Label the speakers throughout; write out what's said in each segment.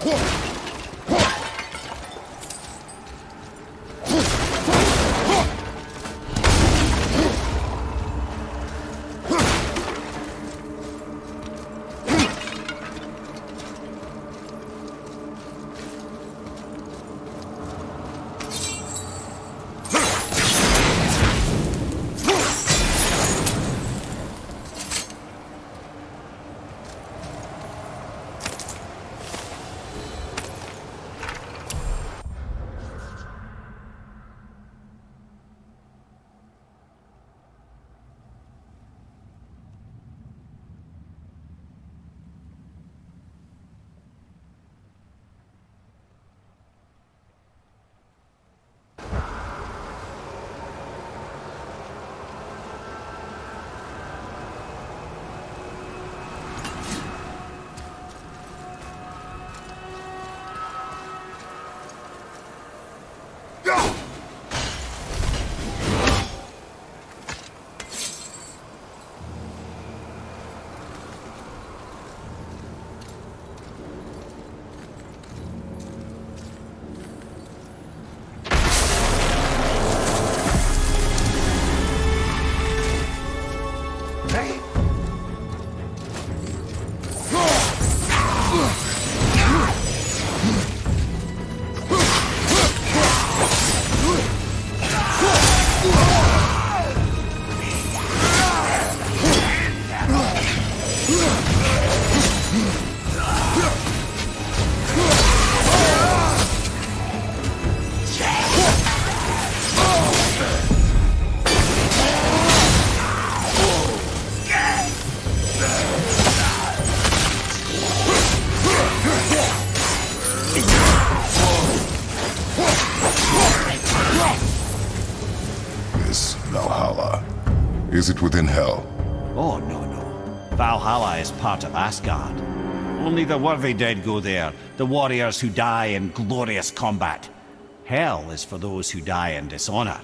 Speaker 1: Is it within Hell?
Speaker 2: Oh, no. Valhalla is part of Asgard. Only the worthy dead go there, the warriors who die in glorious combat. Hell is for those who die in dishonor.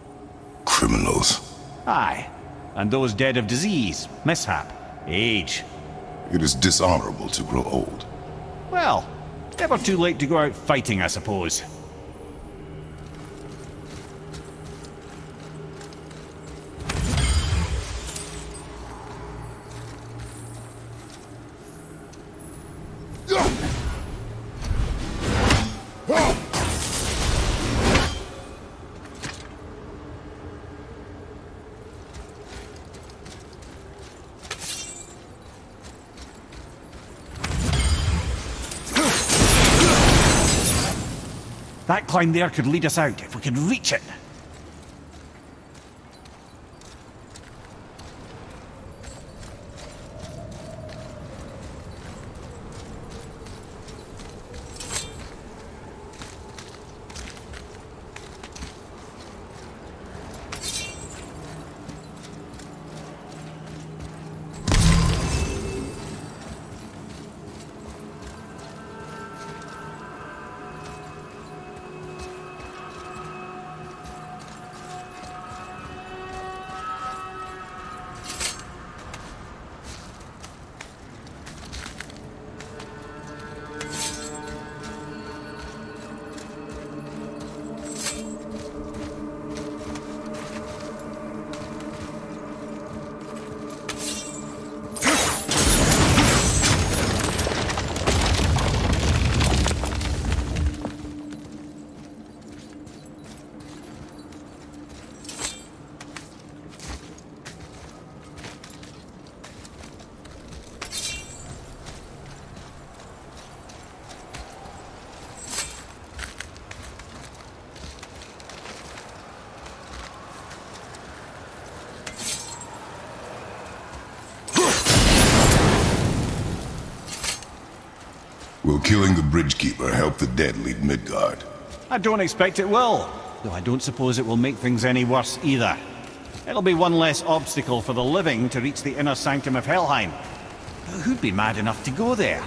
Speaker 1: Criminals.
Speaker 2: Aye, and those dead of disease, mishap, age.
Speaker 1: It is dishonorable to grow old.
Speaker 2: Well, never too late to go out fighting, I suppose. That climb there could lead us out if we could reach it.
Speaker 1: Will killing the Bridgekeeper help the dead leave Midgard?
Speaker 2: I don't expect it will, though I don't suppose it will make things any worse either. It'll be one less obstacle for the living to reach the inner sanctum of Helheim. But who'd be mad enough to go there?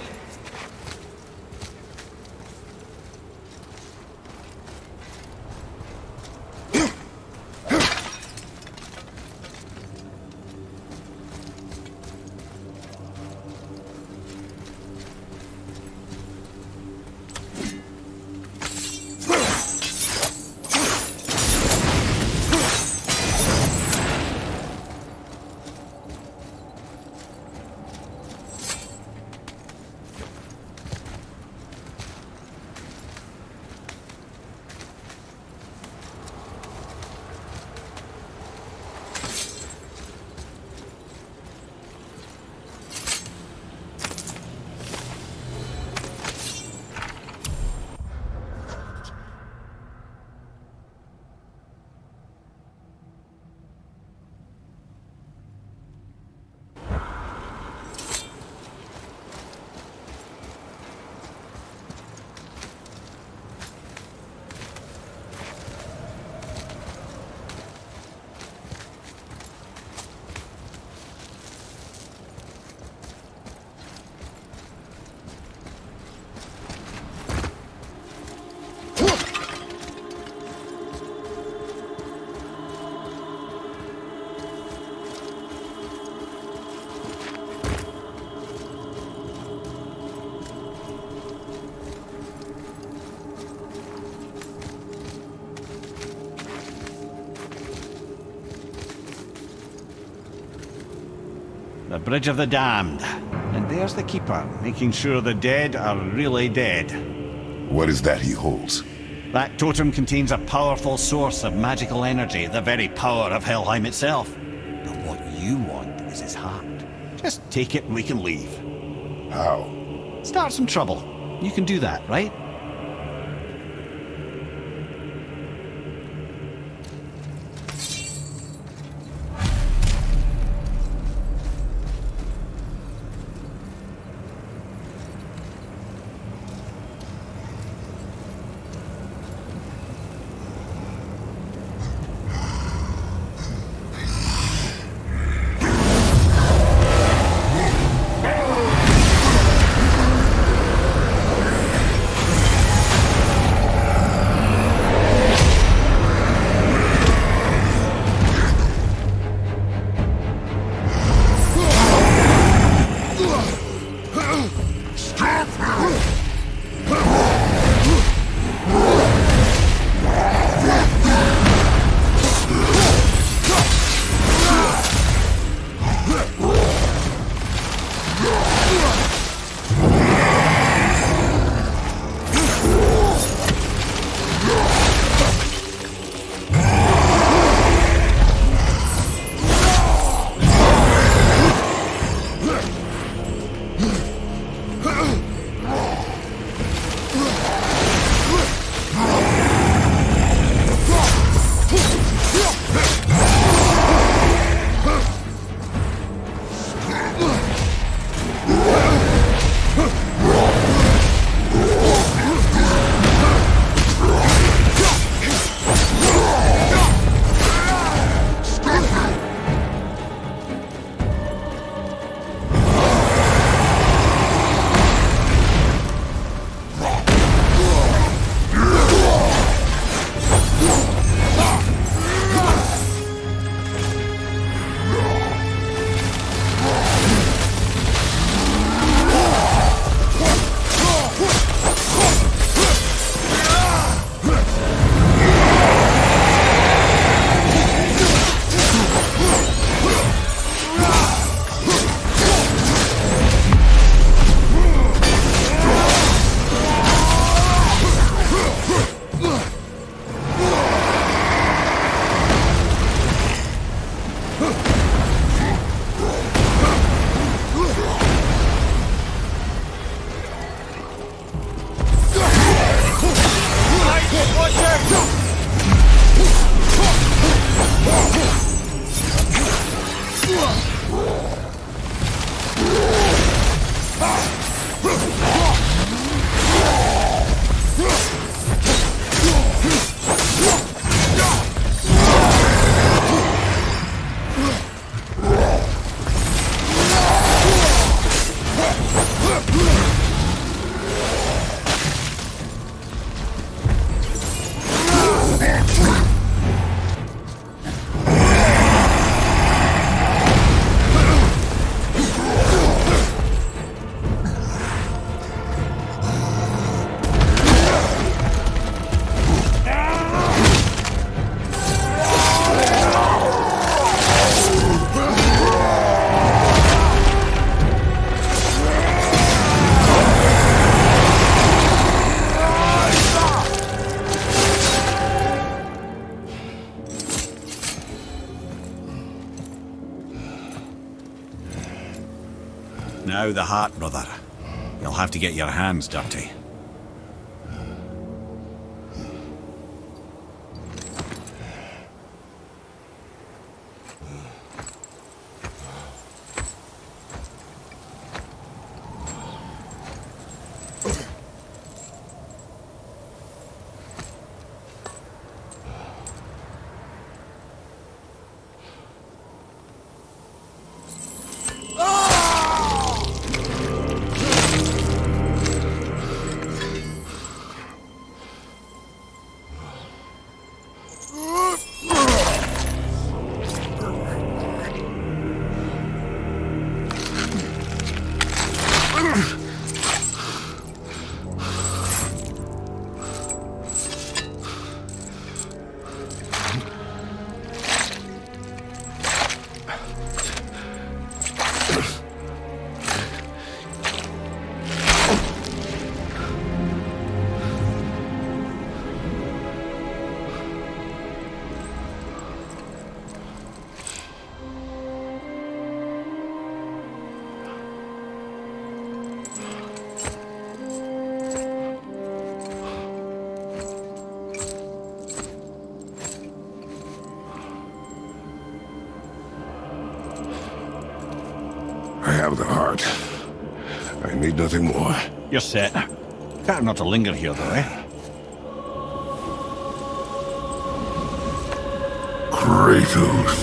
Speaker 2: The Bridge of the Damned. And there's the Keeper, making sure the dead are really dead.
Speaker 1: What is that he holds?
Speaker 2: That totem contains a powerful source of magical energy, the very power of Helheim itself. But what you want is his heart. Just take it and we can leave.
Speaker 1: How?
Speaker 2: Start some trouble. You can do that, right? Now the heart, brother. You'll have to get your hands dirty.
Speaker 1: of the heart. I need nothing more.
Speaker 2: You're set. Better not to linger here, though, eh?
Speaker 1: Kratos.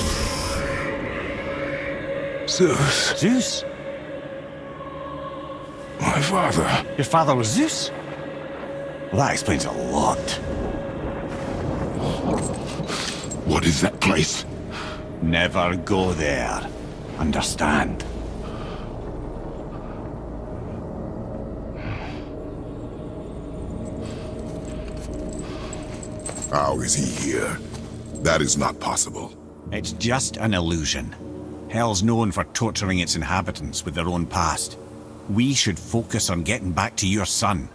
Speaker 1: Zeus.
Speaker 2: Zeus?
Speaker 1: My father.
Speaker 2: Your father was Zeus? Well, that explains a lot.
Speaker 1: What is that place?
Speaker 2: Never go there. Understand?
Speaker 1: How is he here? That is not possible.
Speaker 2: It's just an illusion. Hell's known for torturing its inhabitants with their own past. We should focus on getting back to your son.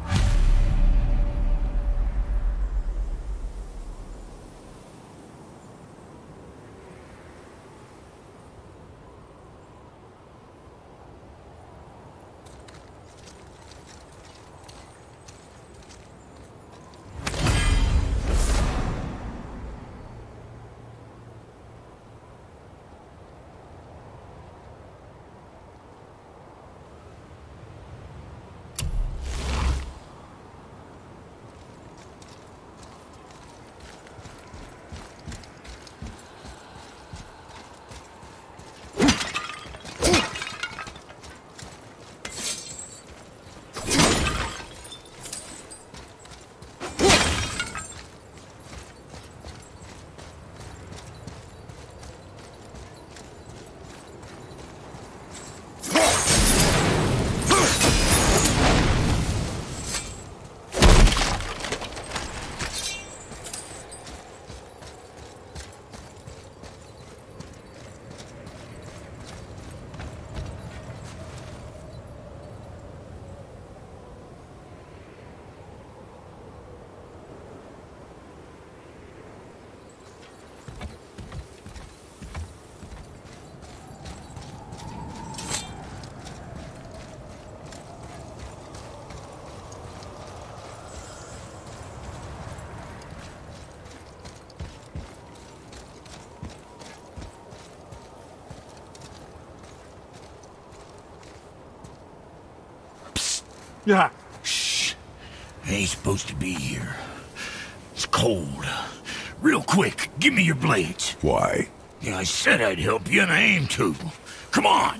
Speaker 3: Yeah. Shh. I ain't supposed to be here. It's cold. Real quick, give me your blades.
Speaker 1: Why?
Speaker 3: Yeah, I said I'd help you, and I aim to. Come on.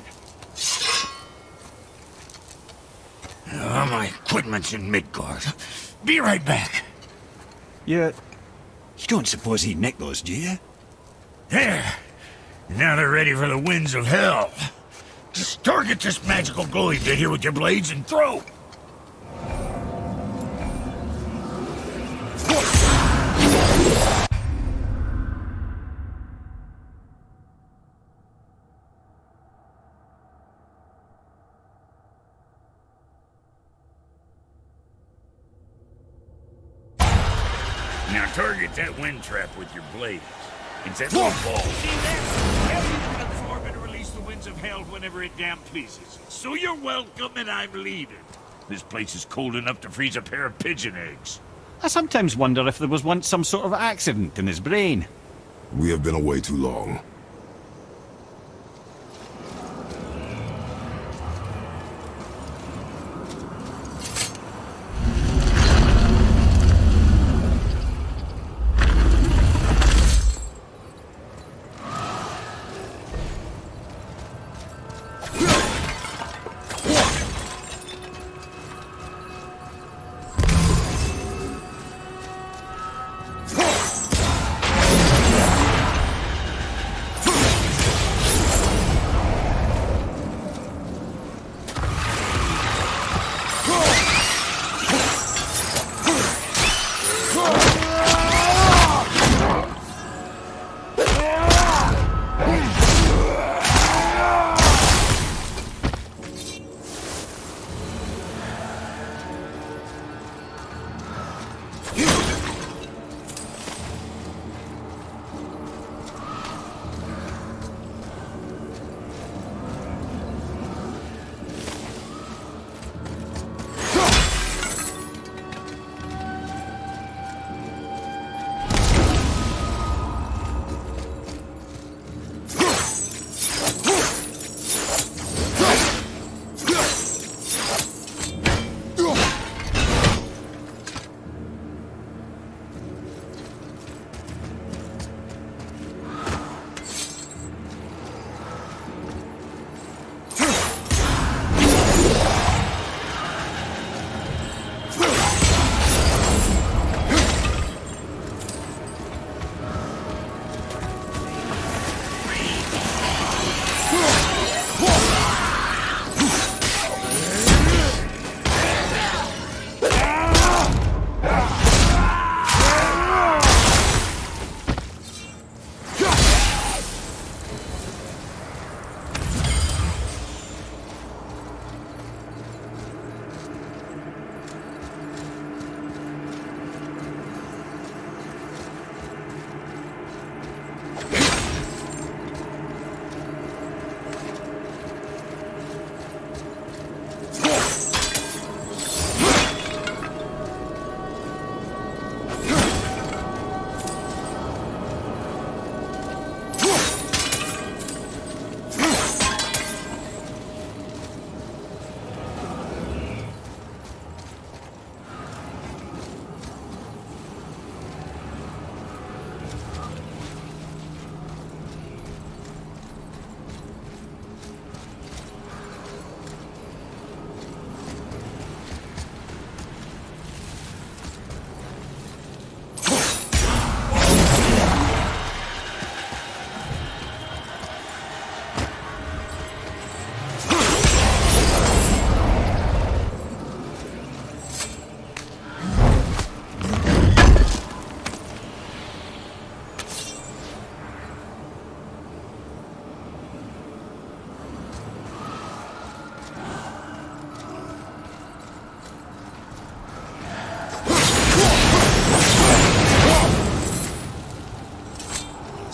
Speaker 3: My equipment's in Midgard. Be right back.
Speaker 2: You don't suppose he nicked those, do you?
Speaker 3: There. Now they're ready for the winds of hell. Just target this magical glowy bit here with your blades and throw. Now target that wind trap with your blades. It's that little ball. See that? Hell, you can absorb and release the winds of hell whenever it damn pleases. So you're welcome, and I'm leaving. This place is cold enough to freeze a pair of pigeon eggs.
Speaker 2: I sometimes wonder if there was once some sort of accident in his brain.
Speaker 1: We have been away too long.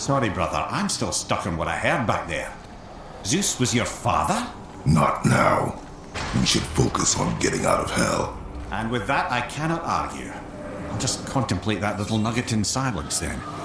Speaker 2: Sorry, brother, I'm still stuck on what I heard back there. Zeus was your father?
Speaker 1: Not now. We should focus on getting out of hell.
Speaker 2: And with that, I cannot argue. I'll just contemplate that little nugget in silence then.